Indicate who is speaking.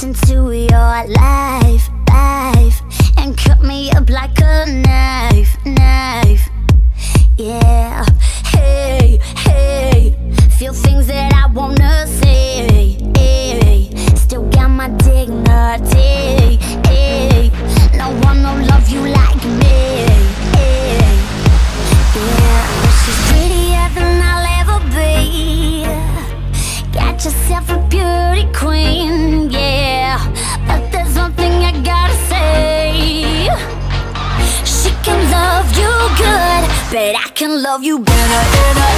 Speaker 1: walked into your life, and cut me up like a knife. Yeah, hey, feel things that I wanna say. Still got my dignity. No one will love you like me. Yeah, she's prettier than I'll ever be. Got yourself a beauty queen, yeah. But there's one thing I gotta say. She can love you good, but I can love you better.